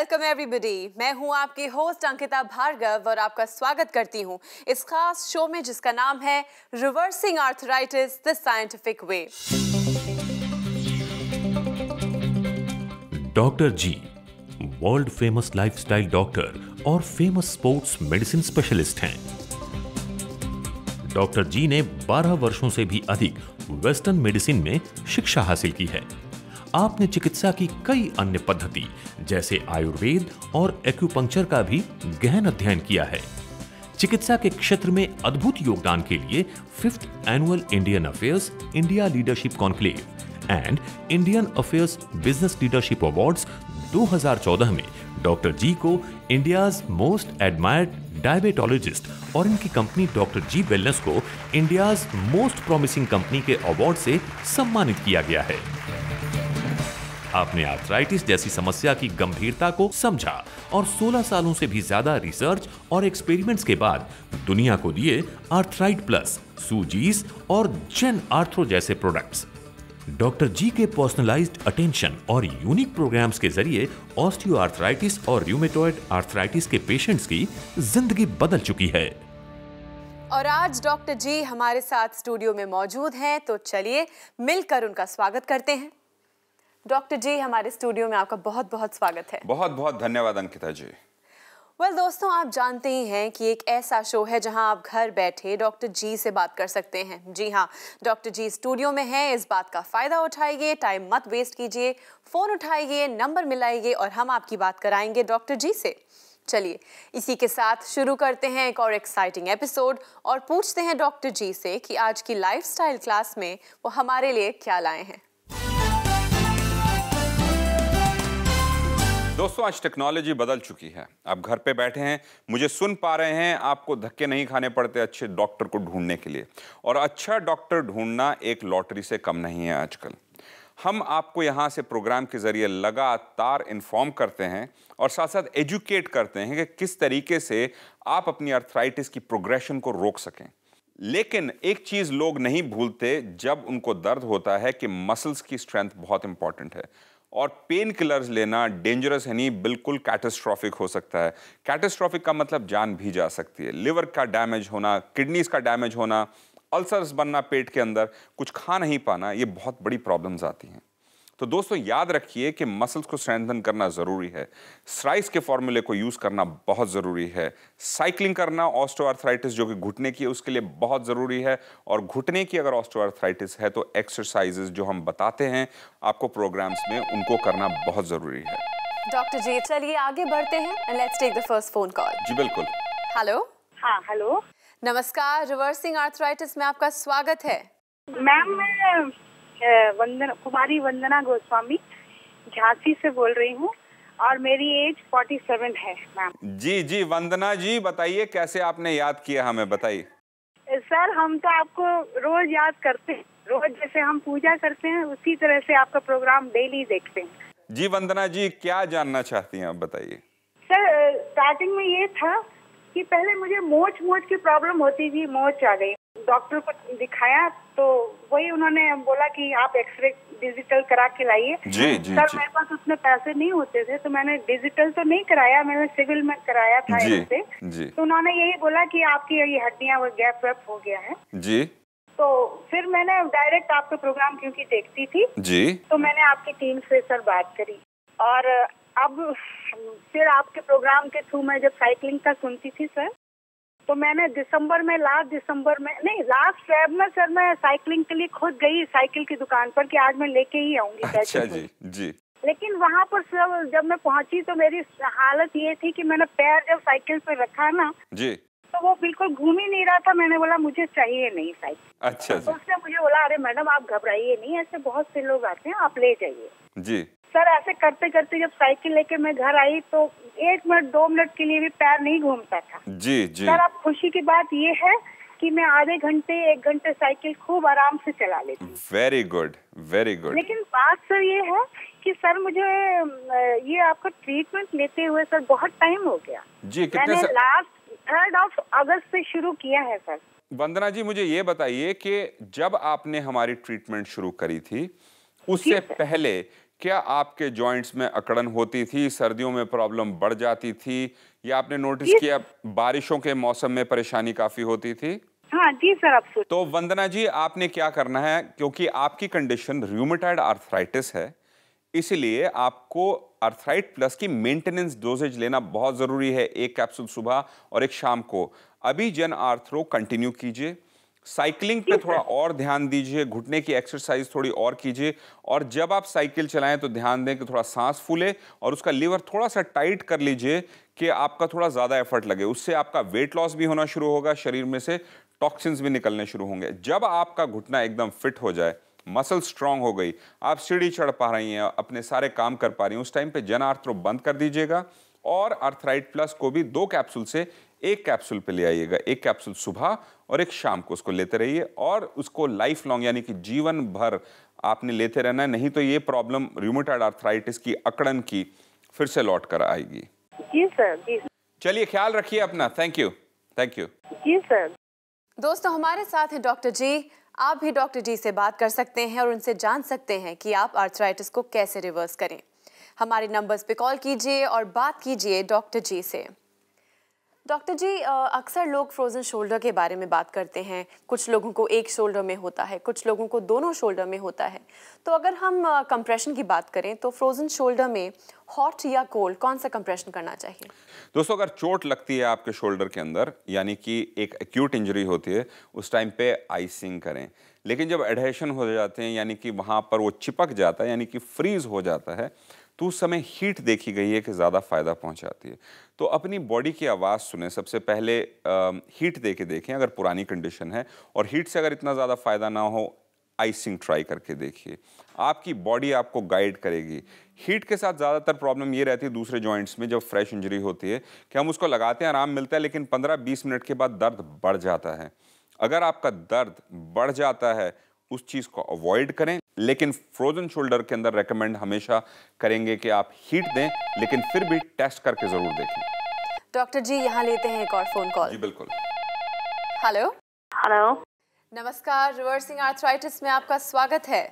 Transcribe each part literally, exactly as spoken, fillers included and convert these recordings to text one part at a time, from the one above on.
Welcome everybody, मैं हूं आपकी होस्ट अंकिता भार्गव और आपका स्वागत करती हूं इस खास शो में जिसका नाम है reversing arthritis the scientific way. Doctor G world famous lifestyle doctor और फेमस स्पोर्ट्स मेडिसिन स्पेशलिस्ट हैं। डॉक्टर जी ने बारह वर्षों से भी अधिक वेस्टर्न मेडिसिन में शिक्षा हासिल की है। आपने चिकित्सा की कई अन्य पद्धति जैसे आयुर्वेद और एक्यूपंक्चर का भी गहन अध्ययन किया है। चिकित्सा के क्षेत्र में अद्भुत योगदान के लिए fifth annual Indian affairs India leadership conclave and Indian affairs business leadership awards दो हज़ार चौदह में डॉक्टर जी को इंडियाज मोस्ट एडमायर्ड डायबिटोलॉजिस्ट और इनकी कंपनी डॉक्टर जी वेलनेस को इंडियाज मोस्ट प्रॉमिसिंग कंपनी के अवार्ड से सम्मानित किया गया है। आपने आर्थराइटिस जैसी समस्या की गंभीरता को समझा और सोलह सालों से भी ज्यादा रिसर्च और एक्सपेरिमेंट्स के बाद दुनिया को दिए आर्थराइट प्लस, सूजीस और जेन आर्थरो जैसे प्रोडक्ट्स। डॉक्टर जी के पर्सनलाइज्ड अटेंशन और यूनिक प्रोग्राम्स के जरिए ऑस्टियोआर्थराइटिस और रूमेटॉइड आर्थराइटिस के पेशेंट्स की जिंदगी बदल चुकी है। और आज डॉक्टर जी हमारे साथ स्टूडियो में मौजूद हैं, तो चलिए मिलकर उनका स्वागत करते हैं। डॉक्टर जी, हमारे स्टूडियो में आपका बहुत बहुत स्वागत है। बहुत बहुत धन्यवाद अंकिता जी। वेल well, दोस्तों, आप जानते ही हैं कि एक ऐसा शो है जहां आप घर बैठे डॉक्टर जी से बात कर सकते हैं। जी हाँ, डॉक्टर जी स्टूडियो में हैं, इस बात का फायदा उठाइए, टाइम मत वेस्ट कीजिए, फोन उठाइए, नंबर मिलाइए और हम आपकी बात कराएंगे डॉक्टर जी से। चलिए इसी के साथ शुरू करते हैं एक और एक्साइटिंग एपिसोड और पूछते हैं डॉक्टर जी से कि आज की लाइफस्टाइल क्लास में वो हमारे लिए क्या लाए हैं। दोस्तों, आज टेक्नोलॉजी बदल चुकी है। आप घर पे बैठे हैं, मुझे सुन पा रहे हैं, आपको धक्के नहीं खाने पड़ते अच्छे डॉक्टर को ढूंढने के लिए। और अच्छा डॉक्टर ढूंढना एक लॉटरी से कम नहीं है आजकल। हम आपको यहाँ से प्रोग्राम के जरिए लगातार इन्फॉर्म करते हैं और साथ साथ एजुकेट करते हैं कि किस तरीके से आप अपनी आर्थराइटिस की प्रोग्रेशन को रोक सकें। लेकिन एक चीज़ लोग नहीं भूलते जब उनको दर्द होता है कि मसल्स की स्ट्रेंथ बहुत इंपॉर्टेंट है और पेन किलर्स लेना डेंजरस है नहीं, बिल्कुल कैटास्ट्रॉफिक हो सकता है। कैटास्ट्रॉफिक का मतलब जान भी जा सकती है। लिवर का डैमेज होना, किडनीज का डैमेज होना, अल्सर्स बनना पेट के अंदर, कुछ खा नहीं पाना, ये बहुत बड़ी प्रॉब्लम्स आती हैं। तो दोस्तों याद रखिए कि मसल्स को स्ट्रेंथन करना ज़रूरी है। स्ट्राइस के फॉर्मूले को यूज़ करना बहुत ज़रूरी है। साइकिलिंग करना ऑस्टियोआर्थराइटिस जो कि घुटने की है उसके लिए बहुत ज़रूरी है। और घुटने की अगर ऑस्टियोआर्थराइटिस है तो एक्सरसाइजेज जो हम बताते हैं आपको प्रोग्राम्स में, उनको करना बहुत ज़रूरी है। डॉक्टर जी चलिए आगे बढ़ते हैं and let's take the first phone call. जी बिल्कुल। हेलो। हाँ हेलो। नमस्कार, रिवर्सिंग आर्थराइटिस में आपका स्वागत है। मैम मैं वंदना कुमारी वंदना गोस्वामी झांसी से बोल रही हूँ और मेरी एज सैंतालीस है मैम। जी जी वंदना जी, बताइए कैसे आपने याद किया हमें, बताइए। सर हम तो आपको रोज याद करते हैं, रोज जैसे हम पूजा करते हैं उसी तरह से आपका प्रोग्राम डेली देखते हैं। जी वंदना जी, क्या जानना चाहती हैं आप, बताइए। सर स्टार्टिंग में ये था कि पहले मुझे मोच मोच की प्रॉब्लम होती थी, मोच आ गई, डॉक्टर को दिखाया तो वही उन्होंने बोला कि आप एक्सरे डिजिटल करा के लाइए। जी जी सर जी। मेरे पास उतने पैसे नहीं होते थे तो मैंने डिजिटल तो नहीं कराया, मैंने सिविल में कराया था जी, से। जी। तो उन्होंने यही बोला कि आपकी ये हड्डियां वो गैप वैप हो गया है। जी। तो फिर मैंने डायरेक्ट आपका प्रोग्राम क्योंकि देखती थी जी, तो मैंने आपकी टीम से सर बात करी और अब फिर आपके प्रोग्राम के थ्रू मैं जब साइकिलिंग का सुनती थी सर, तो मैंने दिसंबर में लास्ट दिसंबर में नहीं लास्ट फेब में सर मैं साइकिलिंग के लिए खुद गई साइकिल की दुकान पर कि आज मैं लेके ही आऊंगी। अच्छा जी जी। लेकिन वहाँ पर सर जब मैं पहुंची तो मेरी हालत ये थी कि मैंने पैर जब साइकिल पर रखा ना जी, तो वो बिल्कुल घूम ही नहीं रहा था। मैंने बोला मुझे चाहिए नहीं साइकिल। अच्छा तो जी उसने मुझे बोला अरे मैडम आप घबराइए नहीं, ऐसे बहुत से लोग आते हैं, आप ले जाइए। जी। सर ऐसे करते करते जब साइकिल लेके मैं घर आई तो एक मिनट दो मिनट के लिए भी पैर नहीं घूमता था। जी जी। सर अब खुशी की बात ये है कि मैं आधे घंटे एक घंटे साइकिल खूब आराम से चला लेती हूँ। Very good very good. लेकिन बात सर ये है कि सर मुझे ये आपका ट्रीटमेंट लेते हुए सर बहुत टाइम हो गया। जी कितने मैंने स... लास्ट थर्ड ऑफ अगस्त से शुरू किया है सर। वंदना जी मुझे ये बताइए कि जब आपने हमारी ट्रीटमेंट शुरू करी थी उससे पहले क्या आपके जॉइंट्स में अकड़न होती थी, सर्दियों में प्रॉब्लम बढ़ जाती थी, या आपने नोटिस किया बारिशों के मौसम में परेशानी काफी होती थी? हाँ जी सर, आप सोच तो वंदना जी, आपने क्या करना है, क्योंकि आपकी कंडीशन रूमेटॉइड आर्थराइटिस है, इसलिए आपको आर्थराइट प्लस की मेंटेनेंस डोजेज लेना बहुत जरूरी है, एक कैप्सूल सुबह और एक शाम को। अभी जन आर्थरो कंटिन्यू कीजिए, साइकिलिंग पे थोड़ा और ध्यान दीजिए, घुटने की एक्सरसाइज थोड़ी और कीजिए, और जब आप साइकिल चलाएं तो ध्यान दें कि थोड़ा सांस फूले और उसका लीवर थोड़ा सा टाइट कर लीजिए कि आपका थोड़ा ज्यादा एफर्ट लगे। उससे आपका वेट लॉस भी होना शुरू होगा, शरीर में से टॉक्सिन्स भी निकलने शुरू होंगे। जब आपका घुटना एकदम फिट हो जाए, मसल स्ट्रांग हो गई, आप सीढ़ी चढ़ पा रही हैं, अपने सारे काम कर पा रही हैं, उस टाइम पे जन आर्थरो बंद कर दीजिएगा और आर्थराइट प्लस को भी दो कैप्सूल से एक कैप्सूल पे ले आइएगा। एक कैप्सूल सुबह और एक शाम को उसको लेते रहिए, और उसको लाइफ लॉन्ग यानी कि जीवन भर आपने लेते रहना है, नहीं तो ये प्रॉब्लम रूमेटॉइड आर्थराइटिस की, अकड़न की, फिर से लौट कर आएगी। जी सर, जी। चलिए, ख्याल रखिए अपना। Thank you, thank you. जी सर। दोस्तों, हमारे साथ हैं डॉक्टर जी। आप भी डॉक्टर जी से बात कर सकते हैं और उनसे जान सकते हैं कि आप आर्थराइटिस को कैसे रिवर्स करें। हमारे नंबर्स पे कॉल कीजिए और बात कीजिए डॉक्टर जी से। डॉक्टर जी, अक्सर लोग फ्रोज़न शोल्डर के बारे में बात करते हैं। कुछ लोगों को एक शोल्डर में होता है, कुछ लोगों को दोनों शोल्डर में होता है। तो अगर हम कंप्रेशन की बात करें तो फ्रोज़न शोल्डर में हॉट या कोल्ड कौन सा कंप्रेशन करना चाहिए? दोस्तों, अगर चोट लगती है आपके शोल्डर के अंदर, यानी कि एक एक्यूट इंजरी होती है, उस टाइम पे आइसिंग करें। लेकिन जब एडहेशन हो जाते हैं, यानी कि वहाँ पर वो चिपक जाता है, यानी कि फ्रीज हो जाता है, तो उस समय हीट देखी गई है कि ज़्यादा फायदा पहुंचाती है। तो अपनी बॉडी की आवाज़ सुने, सबसे पहले आ, हीट दे के देखें अगर पुरानी कंडीशन है, और हीट से अगर इतना ज़्यादा फायदा ना हो, आइसिंग ट्राई करके देखिए, आपकी बॉडी आपको गाइड करेगी। हीट के साथ ज़्यादातर प्रॉब्लम ये रहती है दूसरे जॉइंट्स में, जब फ्रेश इंजरी होती है, कि हम उसको लगाते हैं, आराम मिलता है, लेकिन पंद्रह बीस मिनट के बाद दर्द बढ़ जाता है। अगर आपका दर्द बढ़ जाता है, उस चीज़ को अवॉइड करें। लेकिन फ्रोजन शोल्डर के अंदर रेकमेंड हमेशा करेंगे कि आप हीट दें, लेकिन फिर भी टेस्ट करके ज़रूर देखें। डॉक्टर जी, यहाँ लेते हैं एक और फोन कॉल। जी बिल्कुल। हेलो। हेलो, नमस्कार, रिवर्सिंग आर्थराइटिस में आपका स्वागत है।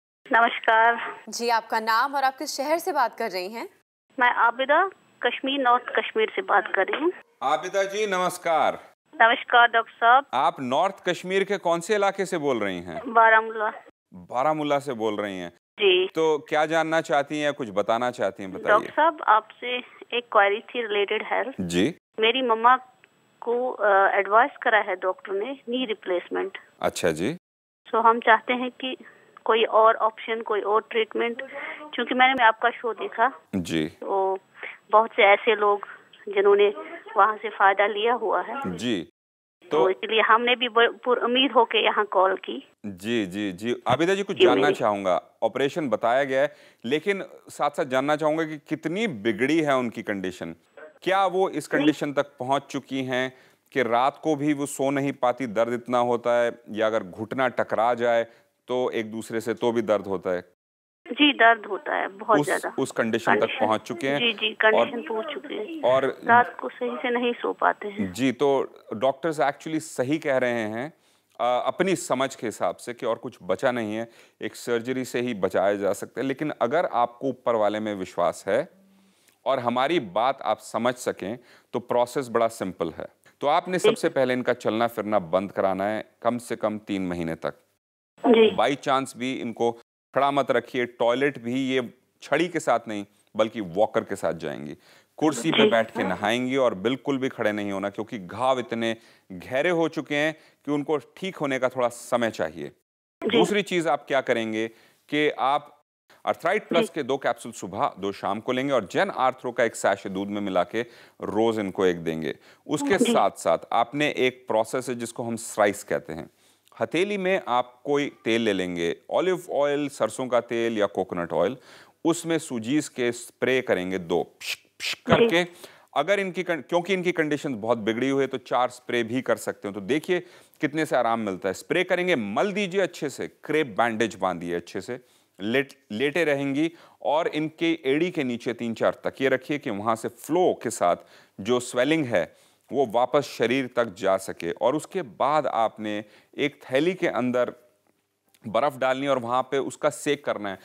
नमस्कार जी, आपका नाम और आप किस शहर से बात कर रही हैं? मैं आबिदा कश्मीर, नॉर्थ कश्मीर से बात कर रही हूँ। आबिदा जी नमस्कार। नमस्कार डॉक्टर साहब। आप नॉर्थ कश्मीर के कौन से इलाके से बोल रही हैं? बारामूला। बारामूला से बोल रही हैं जी। तो क्या जानना चाहती हैं, कुछ बताना चाहती हैं, बताइए। डॉक्टर साहब, आपसे एक क्वेरी थी रिलेटेड हेल्थ। जी। मेरी मम्मा को एडवाइस करा है डॉक्टर ने नी रिप्लेसमेंट। अच्छा जी। तो हम चाहते हैं कि कोई और ऑप्शन, कोई और ट्रीटमेंट, क्योंकि मैंने आपका शो देखा जी, तो बहुत से ऐसे लोग जिन्होंने वहाँ से फायदा लिया हुआ है जी, तो, तो इसलिए हमने भी पूरी उम्मीद होके यहाँ कॉल की। जी जी जी आबिदा जी, कुछ जानना चाहूंगा। ऑपरेशन बताया गया है, लेकिन साथ साथ जानना चाहूंगा कि कितनी बिगड़ी है उनकी कंडीशन। क्या वो इस कंडीशन तक पहुंच चुकी हैं कि रात को भी वो सो नहीं पाती, दर्द इतना होता है, या अगर घुटना टकरा जाए तो एक दूसरे से तो भी दर्द होता है? जी, दर्द होता है बहुत ज्यादा। उस कंडीशन तक पहुंच चुके हैं? जी जी, कंडीशन पहुंच चुके हैं और रात को सही से नहीं सो पाते हैं। जी, तो डॉक्टर्स एक्चुअली सही कह रहे हैं आ, अपनी समझ के हिसाब से कि और कुछ बचा नहीं है, एक सर्जरी से ही बचाया जा सकता है। लेकिन अगर आपको ऊपर वाले में विश्वास है और हमारी बात आप समझ सकें तो प्रोसेस बड़ा सिंपल है। तो आपने सबसे पहले इनका चलना फिरना बंद कराना है, कम से कम तीन महीने तक। बाई चांस भी इनको खड़ा मत रखिए। टॉयलेट भी ये छड़ी के साथ नहीं बल्कि वॉकर के साथ जाएंगी। कुर्सी पे बैठ के नहाएंगी और बिल्कुल भी खड़े नहीं होना, क्योंकि घाव इतने गहरे हो चुके हैं कि उनको ठीक होने का थोड़ा समय चाहिए। दूसरी चीज आप क्या करेंगे कि आप आर्थराइट प्लस के दो कैप्सूल सुबह, दो शाम को लेंगे, और जेन आर्थरो का एक सैशे दूध में मिला के रोज इनको एक देंगे। उसके साथ साथ आपने एक प्रोसेस है जिसको हम स्लाइस कहते हैं। हथेली में आप कोई तेल ले लेंगे, ऑलिव ऑयल, सरसों का तेल या कोकोनट ऑयल, उसमें सूजीस के स्प्रे करेंगे दो पिश, पिश करके। अगर इनकी क्योंकि इनकी कंडीशन बहुत बिगड़ी हुई है तो चार स्प्रे भी कर सकते हो। तो देखिए कितने से आराम मिलता है। स्प्रे करेंगे, मल दीजिए अच्छे से, क्रेप बैंडेज बांधिए अच्छे से, लेट लेटे रहेंगी, और इनके एड़ी के नीचे तीन चार तकिए रखिए कि वहां से फ्लो के साथ जो स्वेलिंग है वो वापस शरीर तक जा सके। और उसके बाद आपने एक थैली के अंदर बर्फ डालनी और वहां पे उसका सेक करना है।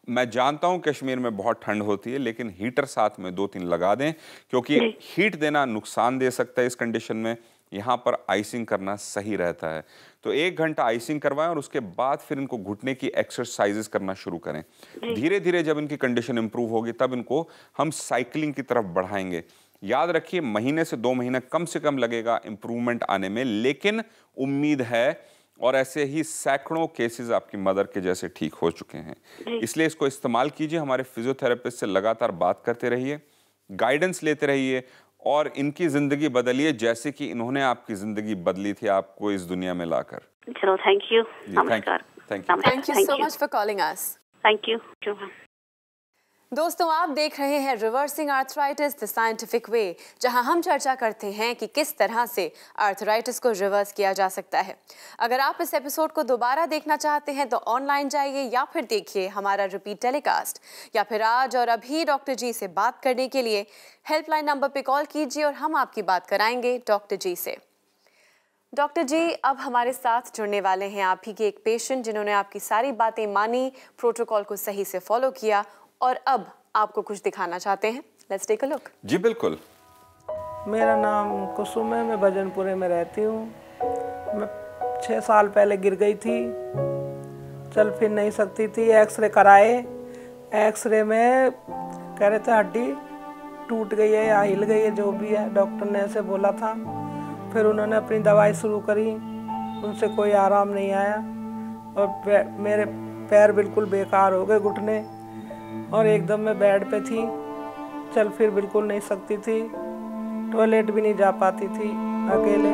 मैं जानता हूं कश्मीर में बहुत ठंड होती है, लेकिन हीटर साथ में दो तीन लगा दें, क्योंकि हीट देना नुकसान दे सकता है इस कंडीशन में। यहाँ पर आइसिंग करना सही रहता है। तो एक घंटा आइसिंग करवाएं और उसके बाद फिर इनको घुटने की एक्सरसाइजेस करना शुरू करें। धीरे धीरे जब इनकी कंडीशन इंप्रूव होगी तब इनको हम साइकिलिंग की तरफ बढ़ाएंगे। याद रखिए, महीने से दो महीने कम से कम लगेगा इंप्रूवमेंट आने में, लेकिन उम्मीद है। और ऐसे ही सैकड़ों केसेस आपकी मदर के जैसे ठीक हो चुके हैं। इसलिए इसको इस्तेमाल कीजिए। हमारे फिजियोथेरेपिस्ट से लगातार बात करते रहिए, गाइडेंस लेते रहिए और इनकी जिंदगी बदलिए जैसे कि इन्होंने आपकी जिंदगी बदली थी आपको इस दुनिया में लाकर। चलो, थैंक यू। नमस्कार। Thank you thank you so much for calling us. Thank you. दोस्तों, आप देख रहे हैं reversing arthritis the scientific way, जहां हम चर्चा करते हैं कि किस तरह से आर्थराइटिस को रिवर्स किया जा सकता है। अगर आप इस एपिसोड को दोबारा देखना चाहते हैं तो ऑनलाइन जाइए या फिर देखिए हमारा रिपीट टेलीकास्ट, या फिर आज और अभी डॉक्टर जी से बात करने के लिए हेल्पलाइन नंबर पे कॉल कीजिए और हम आपकी बात कराएंगे डॉक्टर जी से। डॉक्टर जी, अब हमारे साथ जुड़ने वाले हैं आप ही के एक पेशेंट जिन्होंने आपकी सारी बातें मानी, प्रोटोकॉल को सही से फॉलो किया और अब आपको कुछ दिखाना चाहते हैं। Let's take a look. जी बिल्कुल। मेरा नाम कुसुम है, मैं भजनपुरे में रहती हूँ। मैं छः साल पहले गिर गई थी, चल फिर नहीं सकती थी। एक्सरे कराए, एक्सरे में कह रहे थे हड्डी टूट गई है या हिल गई है, जो भी है डॉक्टर ने ऐसे बोला था। फिर उन्होंने अपनी दवाई शुरू करी, उनसे कोई आराम नहीं आया और मेरे पैर बिल्कुल बेकार हो गए, घुटने, और एकदम मैं बेड पे थी, चल फिर बिल्कुल नहीं सकती थी, टॉयलेट भी नहीं जा पाती थी अकेले।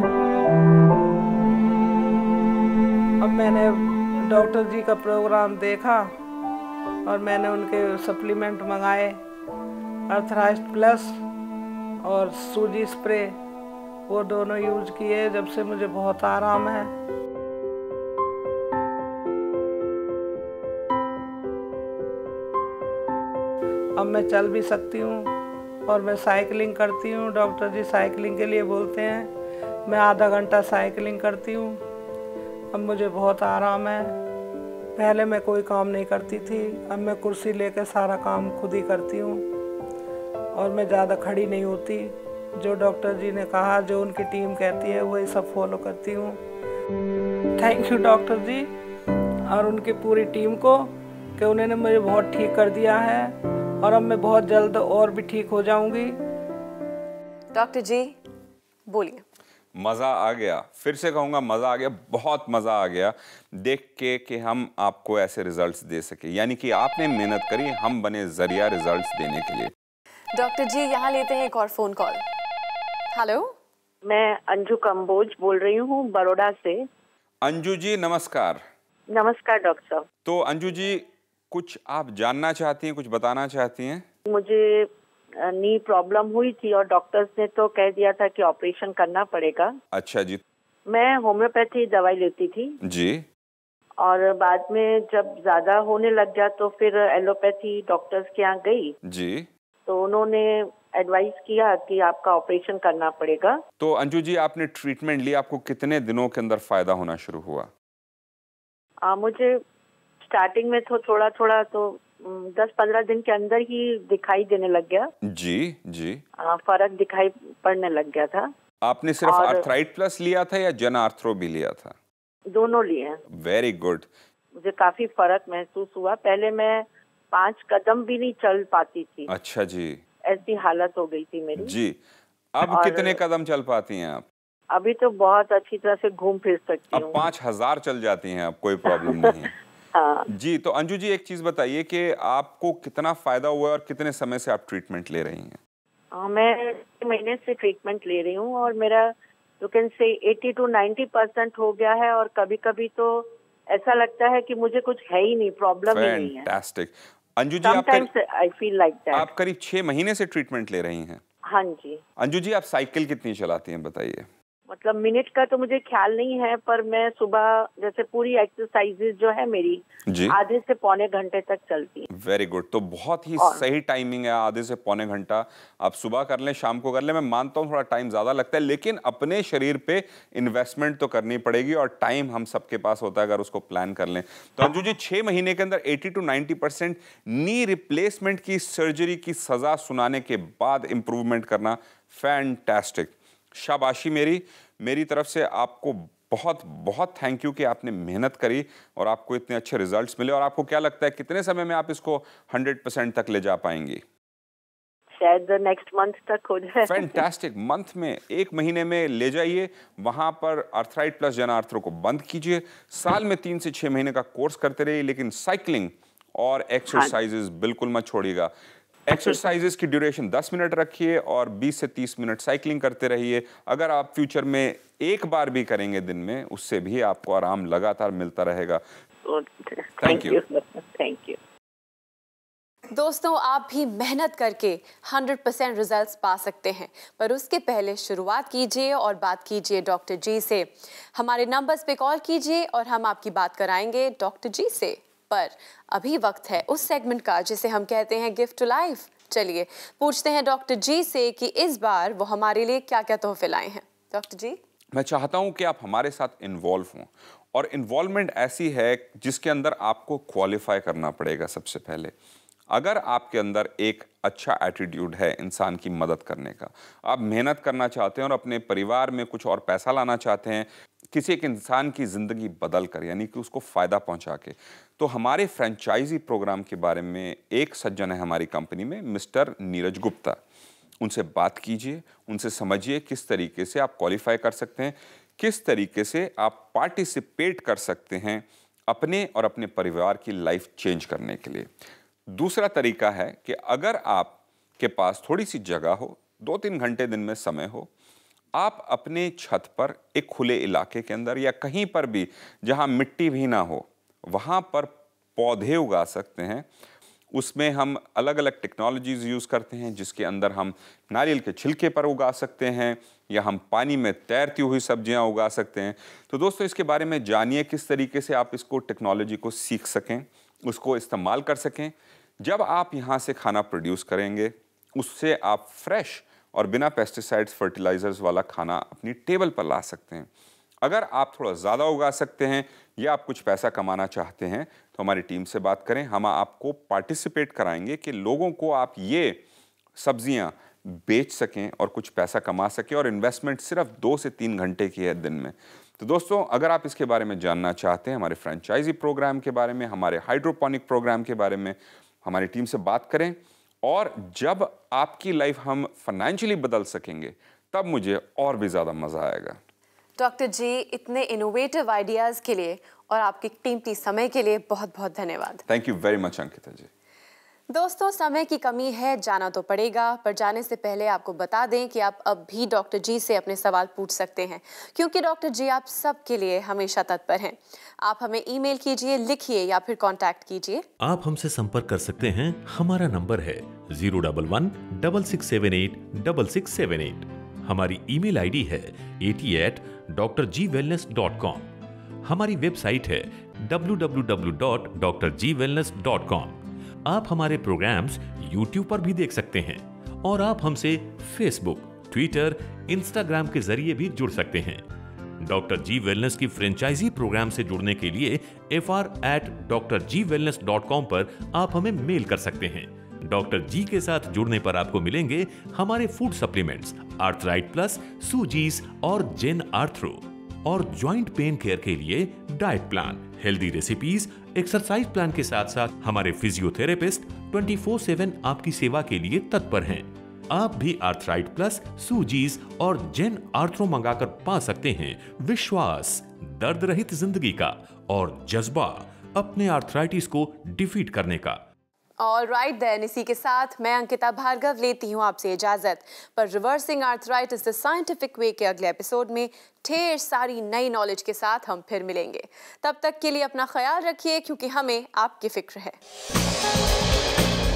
अब मैंने डॉक्टर जी का प्रोग्राम देखा और मैंने उनके सप्लीमेंट मंगाए, अर्थराइट प्लस और सूजी स्प्रे, वो दोनों यूज किए। जब से मुझे बहुत आराम है। अब मैं चल भी सकती हूँ और मैं साइकिलिंग करती हूँ। डॉक्टर जी साइकिलिंग के लिए बोलते हैं, मैं आधा घंटा साइकिलिंग करती हूँ। अब मुझे बहुत आराम है। पहले मैं कोई काम नहीं करती थी, अब मैं कुर्सी लेकर सारा काम खुद ही करती हूँ और मैं ज़्यादा खड़ी नहीं होती। जो डॉक्टर जी ने कहा, जो उनकी टीम कहती है, वही सब फॉलो करती हूँ। थैंक यू डॉक्टर जी और उनकी पूरी टीम को कि उन्होंने मुझे बहुत ठीक कर दिया है और अब मैं बहुत जल्द और भी ठीक हो जाऊंगी। डॉक्टर जी बोलिए। मज़ा आ गया, फिर से कहूँगा मज़ा आ गया, बहुत मज़ा आ गया देख के कि हम आपको ऐसे रिजल्ट्स दे सके। यानी कि आपने मेहनत करी, हम बने जरिया रिजल्ट्स देने के लिए। डॉक्टर जी यहाँ लेते हैं एक और फोन कॉल। हेलो, मैं अंजू कंबोज बोल रही हूँ बड़ौदा से। अंजू जी नमस्कार। नमस्कार डॉक्टर साहब। तो अंजू जी, कुछ आप जानना चाहती हैं, कुछ बताना चाहती हैं? मुझे नी प्रॉब्लम हुई थी और डॉक्टर्स ने तो कह दिया था कि ऑपरेशन करना पड़ेगा। अच्छा जी। मैं होम्योपैथी दवाई लेती थी जी, और बाद में जब ज्यादा होने लग गया तो फिर एलोपैथी डॉक्टर्स के यहाँ गई जी। तो उन्होंने एडवाइस किया कि आपका ऑपरेशन करना पड़ेगा। तो अंजू जी, आपने ट्रीटमेंट लिया, आपको कितने दिनों के अंदर फायदा होना शुरू हुआ? आ, मुझे स्टार्टिंग में तो थोड़ा थोड़ा तो दस पंद्रह दिन के अंदर ही दिखाई देने लग गया। जी जी। आ, फर्क दिखाई पड़ने लग गया था। आपने सिर्फ आर्थराइट प्लस लिया था या जन आर्थरो भी लिया था? दोनों लिए हैं। Very good. मुझे काफी फर्क महसूस हुआ। पहले मैं पांच कदम भी नहीं चल पाती थी। अच्छा जी। ऐसी हालत हो गई थी मेरी। जी। अब कितने कदम चल पाती हैं आप? अभी तो बहुत अच्छी तरह से घूम फिर सकती हूँ। अब पाँच हजार चल जाती हैं, अब कोई प्रॉब्लम नहीं है। हाँ। जी, तो अंजू जी एक चीज बताइए कि आपको कितना फायदा हुआ और कितने समय से आप ट्रीटमेंट ले रही हैं? आ, मैं महीने से ट्रीटमेंट ले रही हूँ और मेरा यू कैन से अस्सी टू नब्बे परसेंट हो गया है और कभी कभी तो ऐसा लगता है कि मुझे कुछ है ही नहीं, प्रॉब्लम ही नहीं है। फैंटास्टिक। अंजू जी, आप आई फील लाइक दैट। आप करीब छह महीने से ट्रीटमेंट ले रही हैं? हाँ जी। अंजू जी, आप साइकिल कितनी चलाती हैं बताइए? मतलब मिनट का तो मुझे ख्याल नहीं है, पर मैं सुबह जैसे पूरी एक्सरसाइजेज जो है मेरी जी आधे से पौने घंटे तक चलती है। वेरी गुड, तो बहुत ही और- सही टाइमिंग है, आधे से पौने घंटा। आप सुबह कर लें, शाम को कर लें। मैं मानता हूँ थोड़ा टाइम ज्यादा लगता है, लेकिन अपने शरीर पे इन्वेस्टमेंट तो करनी पड़ेगी और टाइम हम सबके पास होता है अगर उसको प्लान कर लें। तो अंजू जी, छह महीने के अंदर अस्सी टू नब्बे परसेंट नी रिप्लेसमेंट की सर्जरी की सजा सुनाने के बाद इंप्रूवमेंट करना, फैंटास्टिक। शाबाशी मेरी मेरी तरफ से आपको बहुत बहुत थैंक यू कि आपने मेहनत करी और आपको इतने अच्छे रिजल्ट्स मिले। और आपको क्या लगता है कितने समय में आप इसको हंड्रेड परसेंट तक ले जा पाएंगी? शायद नेक्स्ट मंथ तक हो जाए। फैंटास्टिक, मंथ में, एक महीने में ले जाइए। वहां पर आर्थराइट प्लस जन आर्थरो को बंद कीजिए। साल में तीन से छह महीने का कोर्स करते रहिए, लेकिन साइकिलिंग और एक्सरसाइजेस बिल्कुल मत छोड़िएगा। एक्सरसाइजेस की ड्यूरेशन दस मिनट रखिए और बीस से तीस मिनट साइकिलिंग करते रहिए। अगर आप फ्यूचर में एक बार भी करेंगे दिन में, उससे भी आपको आराम लगातार मिलता रहेगा। Thank you, thank you. दोस्तों, आप भी मेहनत करके हंड्रेड परसेंट रिजल्ट्स पा सकते हैं, पर उसके पहले शुरुआत कीजिए और बात कीजिए डॉक्टर जी से। हमारे नंबर्स पे कॉल कीजिए और हम आपकी बात कराएंगे डॉक्टर जी से। पर अभी वक्त है उस सेगमेंट का जिसे हम कहते हैं गिफ्ट टू लाइफ। चलिए पूछते हैं डॉक्टर जी से कि इस बार वो हमारे लिए क्या क्या तोहफे लाए हैं। डॉक्टर जी, मैं चाहता हूं कि आप हमारे साथ इन्वॉल्व हों, और इन्वॉल्वमेंट ऐसी है जिसके अंदर आपको क्वालिफाई करना पड़ेगा। सबसे पहले, अगर आपके अंदर एक अच्छा एटीट्यूड है इंसान की मदद करने का, आप मेहनत करना चाहते हैं और अपने परिवार में कुछ और पैसा लाना चाहते हैं, किसी एक इंसान की ज़िंदगी बदल कर, यानी कि उसको फ़ायदा पहुंचा के, तो हमारे फ्रेंचाइजी प्रोग्राम के बारे में एक सज्जन है हमारी कंपनी में, मिस्टर नीरज गुप्ता। उनसे बात कीजिए, उनसे समझिए किस तरीके से आप क्वालिफाई कर सकते हैं, किस तरीके से आप पार्टिसिपेट कर सकते हैं अपने और अपने परिवार की लाइफ चेंज करने के लिए। दूसरा तरीका है कि अगर आपके पास थोड़ी सी जगह हो, दो तीन घंटे दिन में समय हो, आप अपने छत पर एक खुले इलाके के अंदर या कहीं पर भी जहां मिट्टी भी ना हो, वहां पर पौधे उगा सकते हैं। उसमें हम अलग अलग टेक्नोलॉजीज यूज़ करते हैं, जिसके अंदर हम नारियल के छिलके पर उगा सकते हैं या हम पानी में तैरती हुई सब्जियां उगा सकते हैं। तो दोस्तों, इसके बारे में जानिए किस तरीके से आप इसको टेक्नोलॉजी को सीख सकें, उसको इस्तेमाल कर सकें। जब आप यहाँ से खाना प्रोड्यूस करेंगे, उससे आप फ्रेश और बिना पेस्टिसाइड्स फर्टिलाइजर्स वाला खाना अपनी टेबल पर ला सकते हैं। अगर आप थोड़ा ज़्यादा उगा सकते हैं या आप कुछ पैसा कमाना चाहते हैं, तो हमारी टीम से बात करें। हम आपको पार्टिसिपेट कराएंगे कि लोगों को आप ये सब्जियां बेच सकें और कुछ पैसा कमा सकें, और इन्वेस्टमेंट सिर्फ दो से तीन घंटे की है दिन में। तो दोस्तों, अगर आप इसके बारे में जानना चाहते हैं, हमारे फ्रेंचाइजी प्रोग्राम के बारे में, हमारे हाइड्रोपोनिक प्रोग्राम के बारे में, हमारी टीम से बात करें। और जब आपकी लाइफ हम फाइनेंशियली बदल सकेंगे, तब मुझे और भी ज़्यादा मज़ा आएगा। डॉक्टर जी, इतने इनोवेटिव आइडियाज़ के लिए और आपके कीमती समय के लिए बहुत बहुत धन्यवाद। Thank you very much Ankita ji. दोस्तों, समय की कमी है, जाना तो पड़ेगा, पर जाने से पहले आपको बता दें कि आप अब भी डॉक्टर जी से अपने सवाल पूछ सकते हैं, क्योंकि डॉक्टर जी आप सबके लिए हमेशा तत्पर हैं। आप हमें ईमेल कीजिए, लिखिए या फिर कांटेक्ट कीजिए। आप हमसे संपर्क कर सकते हैं। हमारा नंबर है zero double one double six seven eight double six seven eight. हमारी ईमेल आईडी है eighty at doctor G wellness dot com. हमारी वेबसाइट है W W W dot doctor G wellness dot com. आप हमारे programmes YouTube पर भी देख सकते हैं, और आप हमसे फेसबुक, ट्विटर, इंस्टाग्राम के जरिए भी जुड़ सकते हैं। डॉक्टर जी वेलनेस की फ्रेंचाइजी प्रोग्राम से जुड़ने के लिए F R at doctor G wellness dot com पर आप हमें मेल कर सकते हैं। डॉक्टर जी के साथ जुड़ने पर आपको मिलेंगे हमारे फूड सप्लीमेंट्स, आर्थराइट प्लस, सूजीज और जेन आर्थरो, और ज्वाइंट पेन केयर के लिए diet plan, healthy recipes, exercise plan के साथ साथ हमारे फिजियोथेरेपिस्ट ट्वेंटी फोर सेवन आपकी सेवा के लिए तत्पर हैं। आप भी आर्थराइट प्लस, सूजीज और जेन आर्थरो मंगाकर पा सकते हैं विश्वास, दर्द रहित जिंदगी का और जज्बा अपने आर्थराइटिस को डिफीट करने का। ऑल राइट देन, इसी के साथ मैं अंकिता भार्गव लेती हूँ आपसे इजाजत। पर reversing arthritis the scientific way के अगले एपिसोड में ढेर सारी नई नॉलेज के साथ हम फिर मिलेंगे। तब तक के लिए अपना ख्याल रखिए, क्योंकि हमें आपकी फिक्र है।